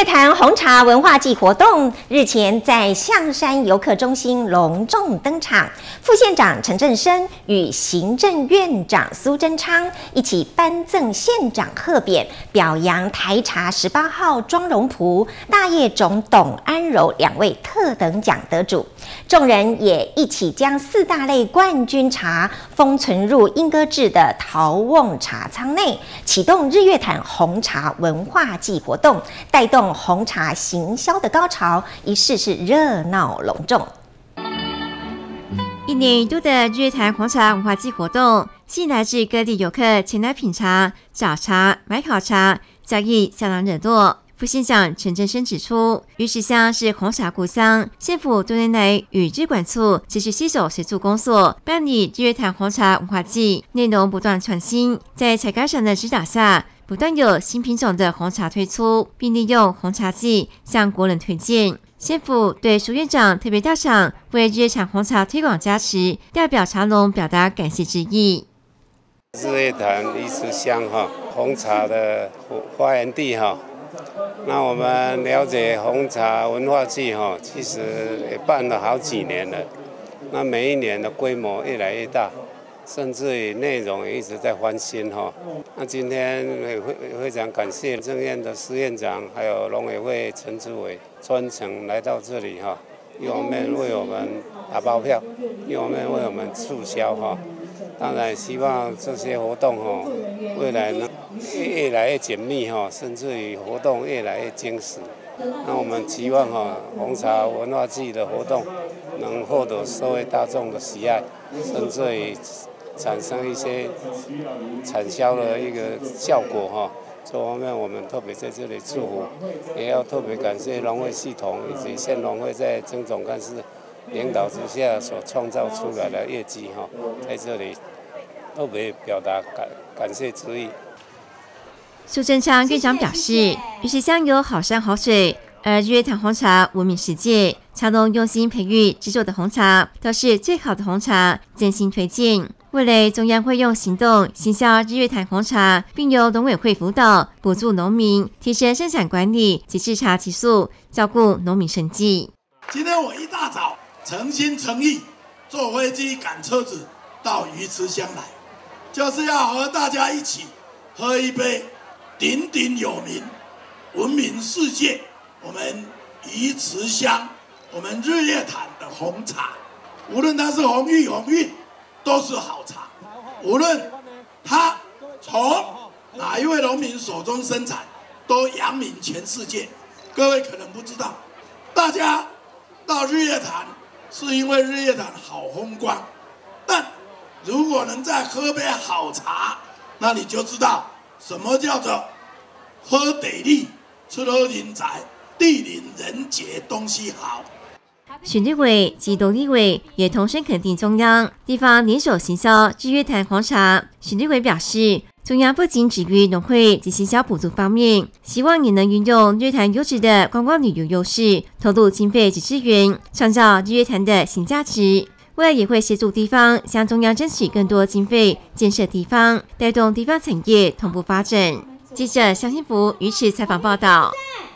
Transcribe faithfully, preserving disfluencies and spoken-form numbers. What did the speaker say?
月潭红茶文化季活动日前在象山游客中心隆重登场，副县长陈振声与行政院长苏贞昌一起颁赠县长贺匾，表扬台茶十八号庄荣璞、大业种董安柔两位特等奖得主。众人也一起将四大类冠军茶封存入莺歌制的陶瓮茶仓内，启动日月潭红茶文化季活动，带动红茶行销的高潮，一试是热闹隆重。 一年一度的日月潭红茶文化季活动，吸引来自各地游客前来品茶、找茶、买好茶，交易相当热络。副县长陈振声指出，鱼池乡是红茶故乡，县府多年来与日管处持续携手协助工作，办理日月潭红茶文化季，内容不断创新，在采咖厂的指导下，不断有新品种的红茶推出，并利用红茶季向国人推荐。县府对苏院长特别到场为日月潭红茶推广加持，代表茶农表达感谢之意。 日月潭鱼池乡哈红茶的发源地哈，那我们了解红茶文化季哈，其实也办了好几年了，那每一年的规模越来越大。甚至于内容也一直在翻新哈。那今天也非非常感谢政院的施院长，还有农委会陈志伟专程来到这里哈，一方面为我们打包票，一方面为我们促销哈。当然希望这些活动哈，未来呢越来越紧密哈，甚至于活动越来越精实。那我们期望哈红茶文化季的活动能获得社会大众的喜爱，甚至于产生一些产销的一个效果哈，这方面我们特别在这里祝福，也要特别感谢农会系统以及县农会在曾总干事领导之下所创造出来的业绩哈，在这里特别表达感感谢之意。 苏贞昌院长表示，鱼池乡有好山好水，而日月潭红茶闻名世界，茶农用心培育制作的红茶都是最好的红茶，真心推荐。未来中央会用行动行销日月潭红茶，并由农委会辅导补助农民，提升生产管理及制茶技术，照顾农民生计。 今天我一大早诚心诚意坐飞机赶车子到鱼池乡来，就是要和大家一起喝一杯鼎鼎有名、闻名世界我们鱼池乡、我们日月潭的红茶。无论它是红玉、红韵，都是好茶。无论它从哪一位农民手中生产，都扬名全世界。各位可能不知道，大家到日月潭是因为日月潭好风光，但如果能再喝杯好茶，那你就知道什么叫做喝地利、出好人才、地灵人杰，东西好。 选立委及农立委也同声肯定中央地方联手行销日月潭红茶。选立委表示，中央不仅止于农会及行销补助方面，希望也能运用日月潭优质的观光旅游优势，投入经费及资源，创造日月潭的新价值。未来也会协助地方向中央争取更多经费，建设地方，带动地方产业同步发展。记者肖新福鱼池采访报道。